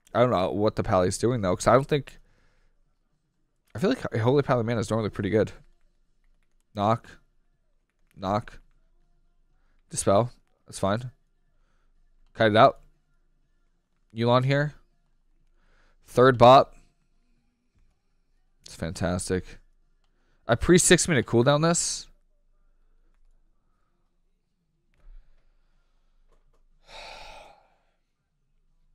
I don't know what the Pally's doing though, because I don't think. I feel like Holy Pally Mana is normally pretty good. Knock, knock, dispel. That's fine. Kite it out. Yulon here. Third bot. It's fantastic. I pre 6-minute cooldown this.